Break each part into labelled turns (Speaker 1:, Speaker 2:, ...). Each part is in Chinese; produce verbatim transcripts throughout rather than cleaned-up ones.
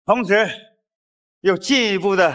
Speaker 1: 同时又进一步的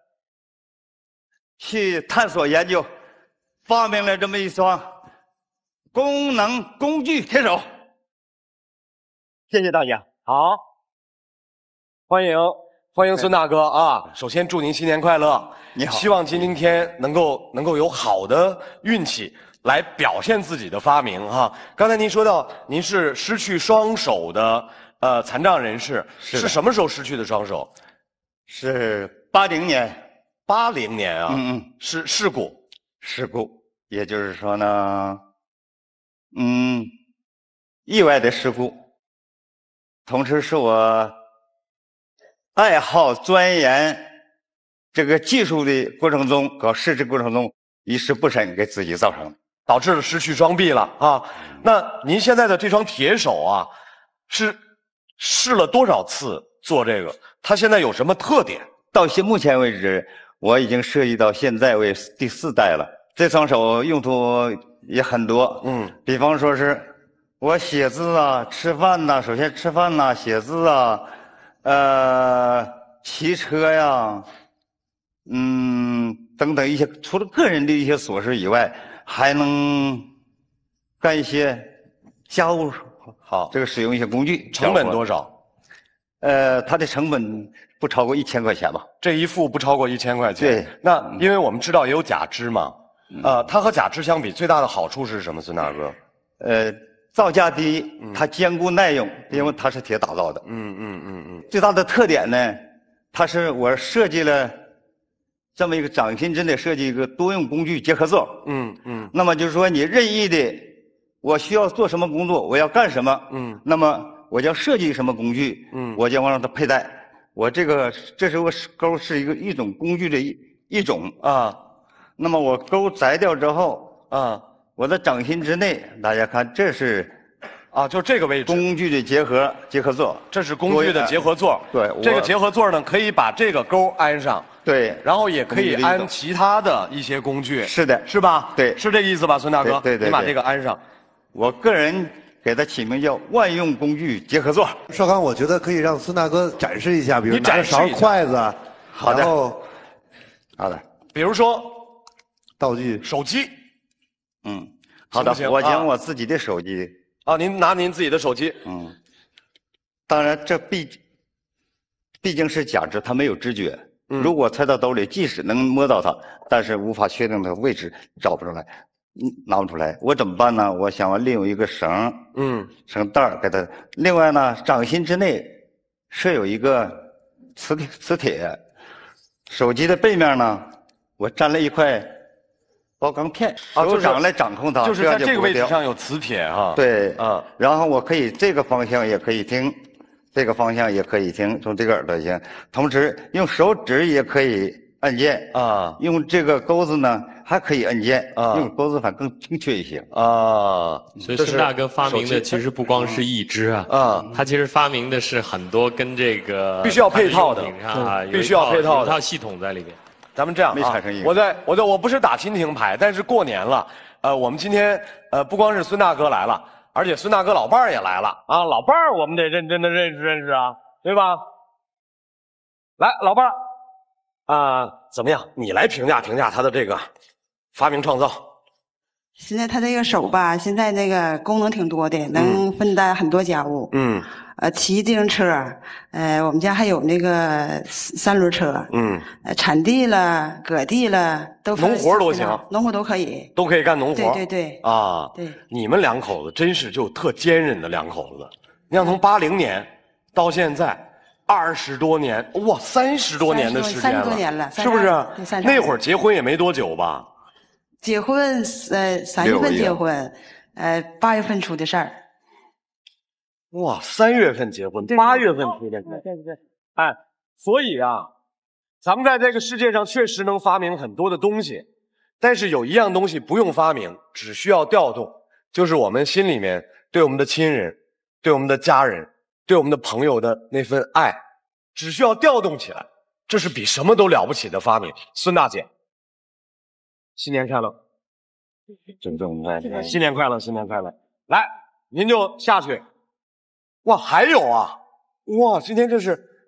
Speaker 1: 去探索研究，发明了这么一双功能工具铁手。谢谢大家。
Speaker 2: 好，欢迎欢迎孙大哥啊！首先祝您新年快乐，
Speaker 1: 你好，
Speaker 2: 希望今今天能够能够有好的运气来表现自己的发明哈。刚才您说到您是失去双手的呃残障人士，
Speaker 1: 是
Speaker 2: 是什么时候失去的双手？
Speaker 1: 是八零年，
Speaker 2: 八零年啊，
Speaker 1: 嗯嗯，
Speaker 2: 是事故，
Speaker 1: 事故，也就是说呢，嗯，意外的事故，同时是我爱好钻研这个技术的过程中，搞试制过程中一事不慎给自己造成的，
Speaker 2: 导致了失去双臂了啊。那您现在的这双铁手啊，是试了多少次做这个？它现在有什么特点？
Speaker 1: 到现目前为止，我已经设计到现在为第四代了。这双手用途也很多，
Speaker 2: 嗯，
Speaker 1: 比方说是我写字啊、吃饭呐、首先吃饭呐、写字啊，呃，骑车呀，嗯，等等一些，除了个人的一些琐事以外，还能干一些家务。
Speaker 2: 好，
Speaker 1: 这个使用一些工具，
Speaker 2: 成本多少？
Speaker 1: 呃，它的成本不超过一千块钱吧。
Speaker 2: 这一副不超过一千块钱。
Speaker 1: 对，
Speaker 2: 那因为我们知道也有假肢嘛，
Speaker 1: 嗯、
Speaker 2: 呃，它和假肢相比，最大的好处是什么？孙大哥？
Speaker 1: 呃，造价低，它坚固耐用，
Speaker 2: 嗯、
Speaker 1: 因为它是铁打造的。
Speaker 2: 嗯嗯嗯嗯。
Speaker 1: 最大的特点呢，它是我设计了这么一个掌心之内设计一个多用工具结合座。
Speaker 2: 嗯嗯。
Speaker 1: 那么就是说，你任意的，我需要做什么工作，我要干什么，
Speaker 2: 嗯，
Speaker 1: 那么我就要设计什么工具，
Speaker 2: 嗯，
Speaker 1: 我将让它佩戴。我这个这时候钩是一个一种工具的一一种啊。那么我钩摘掉之后啊，我的掌心之内，大家看这是
Speaker 2: 啊，就这个位置
Speaker 1: 工具的结合结合座，
Speaker 2: 这是工具的结合座。
Speaker 1: 对，
Speaker 2: 这个结合座呢，可以把这个钩安上。
Speaker 1: 对，
Speaker 2: 然后也可以安其他的一些工具。
Speaker 1: 是的，
Speaker 2: 是吧？
Speaker 1: 对，
Speaker 2: 是这意思吧，孙大哥？
Speaker 1: 对对对，
Speaker 2: 你把这个安上。
Speaker 1: 我个人给它起名叫万用工具结合座。
Speaker 3: 少康，我觉得可以让孙大哥展示一下，比如拿着勺、筷子，
Speaker 1: 好的，
Speaker 3: 然后
Speaker 1: 好的，
Speaker 2: 比如说
Speaker 3: 道具、
Speaker 2: 手机，
Speaker 1: 嗯，好的，我将我自己的手机。
Speaker 2: 啊，您拿您自己的手机。
Speaker 1: 嗯，当然这毕毕竟是假肢，它没有知觉。嗯、如果揣到兜里，即使能摸到它，但是无法确定它的位置，找不出来，嗯，拿不出来。我怎么办呢？我想我利用一个绳，嗯，绳带儿给它。另外呢，掌心之内设有一个磁铁，磁铁。手机的背面呢，我粘了一块包钢片，手掌来掌控它，
Speaker 2: 就是在这个位置上有磁铁啊。
Speaker 1: 对，
Speaker 2: 啊，
Speaker 1: 然后我可以这个方向也可以听，这个方向也可以听，从这个耳朵行。同时用手指也可以按键啊，用这个钩子呢还可以按键啊，用钩子反更精确一些
Speaker 4: 啊。所以孙大哥发明的其实不光是一只啊，啊，他其实发明的是很多跟这个
Speaker 2: 必须要配套的
Speaker 4: 啊，
Speaker 2: 必须要配套的
Speaker 4: 有一套系统在里面。
Speaker 2: 咱们这样啊，我在我在我不是打亲情牌，但是过年了，呃，我们今天呃不光是孙大哥来了，而且孙大哥老伴儿也来了啊，老伴儿我们得认真的认识认识啊，对吧？来，老伴儿啊，怎么样？你来评价评价他的这个发明创造。
Speaker 5: 现在他这个手吧，现在这个功能挺多的，能分担很多家务。嗯。呃，骑自行车，呃，我们家还有那个三轮车。嗯。呃，铲地了，割地了，都
Speaker 2: 农活都行，
Speaker 5: 农活都可以，
Speaker 2: 都可以干农活。
Speaker 5: 对对对。
Speaker 2: 啊，
Speaker 5: 对。
Speaker 2: 你们两口子真是就特坚韧的两口子。你看，从八零年到现在。二十多年，哇，三十多年的时间了，
Speaker 5: 三十多年了，
Speaker 2: 是不是？那会儿结婚也没多久吧？
Speaker 5: 结婚，呃，三月份结婚，呃，八月份出的事儿。
Speaker 2: 哇，三月份结婚，八月份出的事儿。对对对。哎，所以啊，咱们在这个世界上确实能发明很多的东西，但是有一样东西不用发明，只需要调动，就是我们心里面对我们的亲人、对我们的家人。对我们的朋友的那份爱，只需要调动起来，这是比什么都了不起的发明。孙大姐，新年快乐！
Speaker 1: 珍重快乐！
Speaker 2: 新年快乐！新年快乐！来，您就下去。哇，还有啊！哇，今天这是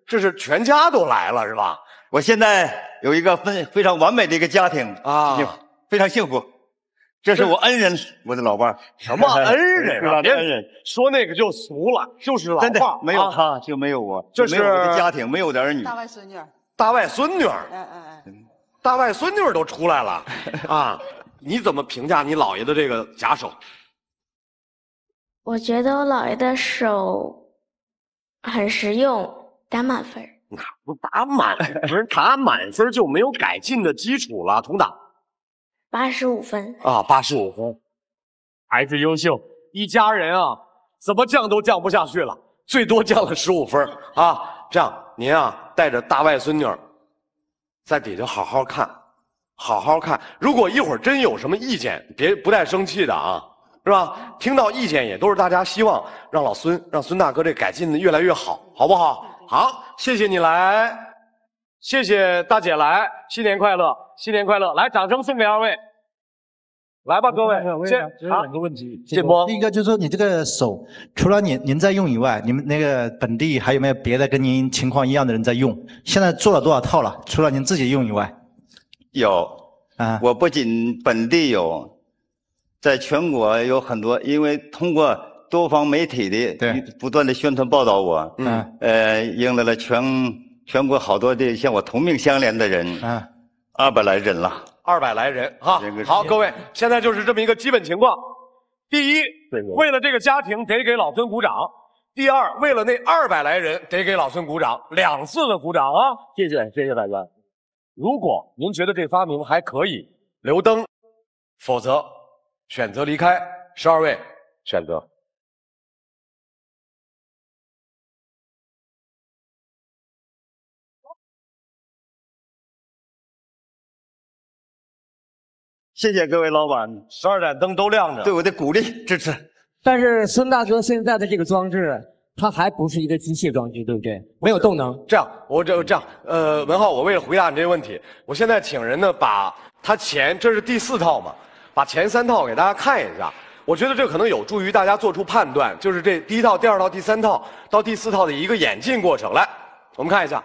Speaker 2: 这是全家都来了是吧？
Speaker 1: 我现在有一个非非常完美的一个家庭啊，非常幸福。这是我恩人，我的老伴儿。
Speaker 2: 什么恩人啊？
Speaker 1: 别恩人，
Speaker 2: 说那个就俗了，就是老伴儿。
Speaker 1: 真的，没有他就没有我，
Speaker 2: 这是
Speaker 1: 没有我的家庭，没有我的儿女。
Speaker 5: 大外孙女。
Speaker 2: 大外孙女。
Speaker 5: 嗯嗯嗯。
Speaker 2: 大外孙女都出来了啊！你怎么评价你姥爷的这个假手？
Speaker 6: 我觉得我姥爷的手很实用，打满分。
Speaker 2: 那不打满分，打满分就没有改进的基础了。同档。
Speaker 6: 八十五分
Speaker 2: 啊，八十五分，孩子优秀，一家人啊，怎么降都降不下去了，最多降了十五分啊。这样，您啊带着大外孙女在底下好好看，好好看。如果一会儿真有什么意见，别不带生气的啊，是吧？听到意见也都是大家希望让老孙、让孙大哥这改进的越来越好，好不好？好，谢谢你来，谢谢大姐来，新年快乐，新年快乐！来，掌声送给二位。来吧，各位，先
Speaker 7: 啊，两个问题。
Speaker 2: 建波，
Speaker 7: 第一个就是说，你这个手除了您您在用以外，你们那个本地还有没有别的跟您情况一样的人在用？现在做了多少套了？除了您自己用以外，
Speaker 1: 有啊，我不仅本地有，在全国有很多，因为通过多方媒体的不断的宣传报道我，嗯，呃，赢得了全全国好多的像我同命相连的人，啊，二百来人了。
Speaker 2: 二百来人哈，好，各位，现在就是这么一个基本情况。第一，为了这个家庭得给老孙鼓掌；第二，为了那二百来人得给老孙鼓掌，两次的鼓掌啊！谢谢，谢谢大家。如果您觉得这发明还可以，留灯；否则选择离开。十二位选择。
Speaker 1: 谢谢各位老板，
Speaker 2: 十二盏灯都亮着，
Speaker 1: 对我的鼓励支持。
Speaker 8: 但是孙大哥现在的这个装置，它还不是一个机械装置，对不对？没有动能。
Speaker 2: 这样，我这这样，呃，文浩，我为了回答你这个问题，我现在请人呢把他前这是第四套嘛，把前三套给大家看一下。我觉得这可能有助于大家做出判断，就是这第一套、第二套、第三套到第四套的一个演进过程。来，我们看一下。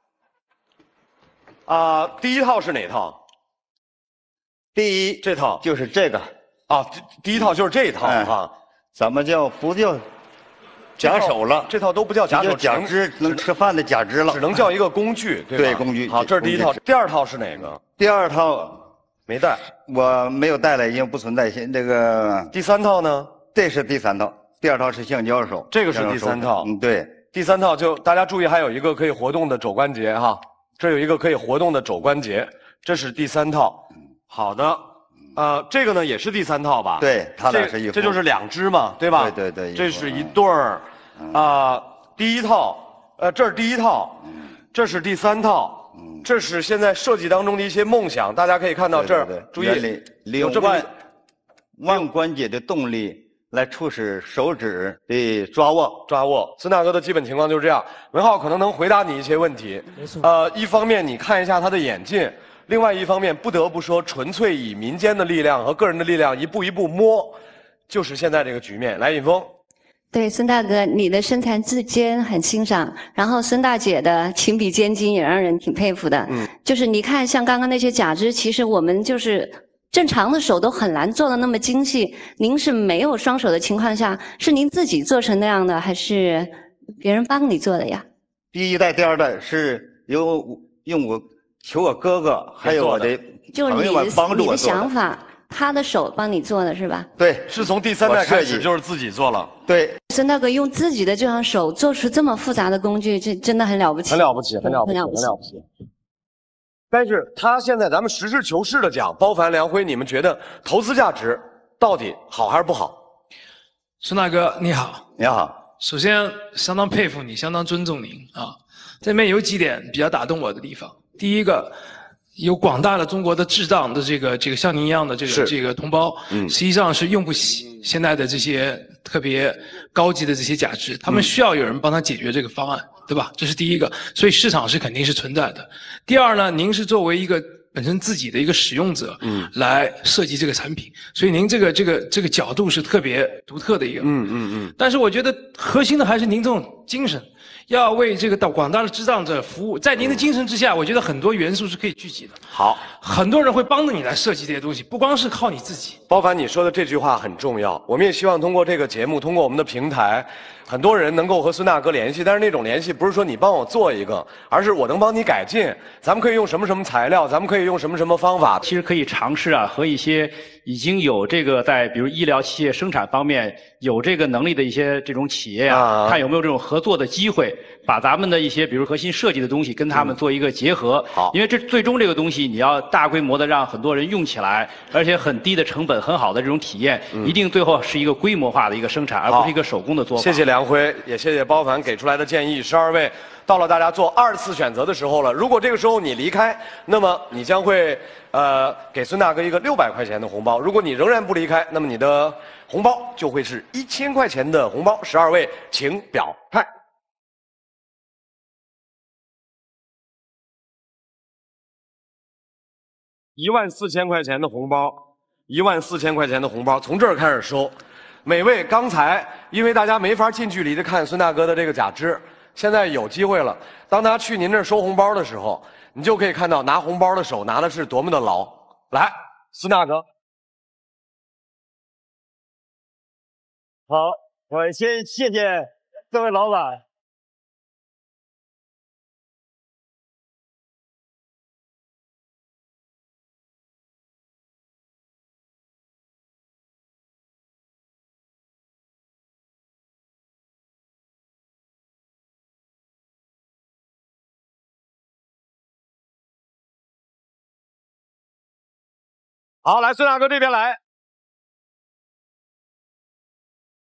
Speaker 2: 啊、呃，第一套是哪套？
Speaker 1: 第一，
Speaker 2: 这套
Speaker 1: 就是这个
Speaker 2: 啊，第一套就是这一套啊，
Speaker 1: 怎么叫不叫假手了？
Speaker 2: 这套都不叫假手，
Speaker 1: 假肢能吃饭的假肢了，
Speaker 2: 只能叫一个工具，对吧？
Speaker 1: 对，工具。
Speaker 2: 好，这是第一套。第二套是哪个？
Speaker 1: 第二套
Speaker 2: 没带，
Speaker 1: 我没有带来，已经不存在。现这个
Speaker 2: 第三套呢？
Speaker 1: 这是第三套，第二套是橡胶手，
Speaker 2: 这个是第三套。
Speaker 1: 嗯，对。
Speaker 2: 第三套就大家注意，还有一个可以活动的肘关节哈，这有一个可以活动的肘关节，这是第三套。好的，呃，这个呢也是第三套吧？
Speaker 1: 对，它俩是一，
Speaker 2: 这就是两只嘛，对吧？
Speaker 1: 对对对，
Speaker 2: 这是一对儿，啊，第一套，呃，这是第一套，这是第三套，这是现在设计当中的一些梦想，大家可以看到这儿，注意，
Speaker 1: 利用腕腕关节的动力来促使手指的抓握
Speaker 2: 抓握。孙大哥的基本情况就是这样，文浩可能能回答你一些问题。
Speaker 8: 没错。
Speaker 2: 呃，一方面你看一下他的演进。另外一方面，不得不说，纯粹以民间的力量和个人的力量一步一步摸，就是现在这个局面。来，尹峰。
Speaker 9: 对，孙大哥，你的身材之间很欣赏，然后孙大姐的情比肩金也让人挺佩服的。嗯，就是你看，像刚刚那些假肢，其实我们就是正常的手都很难做的那么精细。您是没有双手的情况下，是您自己做成那样的，还是别人帮你做的呀？
Speaker 1: 第一代、第二代是由用我。求我哥哥还有我的朋友们帮助我做的。
Speaker 9: 你的想法，他的手帮你做的是吧？
Speaker 1: 对，
Speaker 2: 是从第三代开始就是自己做了。
Speaker 1: 对，
Speaker 9: 孙大哥用自己的这双手做出这么复杂的工具，这真的很了不起。
Speaker 2: 很了不起，很了不起，很了不起。但是他现在咱们实事求是的讲，包凡、梁辉，你们觉得投资价值到底好还是不好？
Speaker 10: 孙大哥你好，
Speaker 1: 你好。
Speaker 10: 首先相当佩服你，相当尊重您啊。这里面有几点比较打动我的地方。第一个，有广大的中国的智障的这个这个像您一样的这个这个同胞，嗯，实际上是用不起现在的这些特别高级的这些假肢，他们需要有人帮他解决这个方案，对吧？这是第一个，所以市场是肯定是存在的。第二呢，您是作为一个本身自己的一个使用者，嗯，来设计这个产品，所以您这个这个这个角度是特别独特的一个，嗯嗯嗯。但是我觉得核心的还是您这种精神。 要为这个到广大的智障者服务。在您的精神之下，我觉得很多元素是可以聚集的。
Speaker 2: 好，
Speaker 10: 很多人会帮着你来设计这些东西，不光是靠你自己。
Speaker 2: 包凡你说的这句话很重要，我们也希望通过这个节目，通过我们的平台，很多人能够和孙大哥联系。但是那种联系不是说你帮我做一个，而是我能帮你改进。咱们可以用什么什么材料，咱们可以用什么什么方法。
Speaker 11: 其实可以尝试啊，和一些已经有这个在比如医疗器械生产方面有这个能力的一些这种企业啊，啊看有没有这种合作的机会，把咱们的一些比如核心设计的东西跟他们做一个结合。嗯、好，因为这最终这个东西你要大规模的让很多人用起来，而且很低的成本、很好的这种体验，嗯、一定最后是一个规模化的一个生产，而不是一个手工的做法。
Speaker 2: 谢谢梁辉，也谢谢包凡给出来的建议。十二位，到了大家做二次选择的时候了。如果这个时候你离开，那么你将会呃给孙大哥一个六百块钱的红包。如果你仍然不离开，那么你的红包就会是一千块钱的红包。十二位，请表态。一万四千块钱的红包，一万四千块钱的红包，从这儿开始收。每位刚才因为大家没法近距离的看孙大哥的这个假肢，现在有机会了。当他去您这儿收红包的时候，你就可以看到拿红包的手拿的是多么的牢。来，孙大哥。
Speaker 12: 好，我先谢谢各位老板。好，来，孙大哥这边来。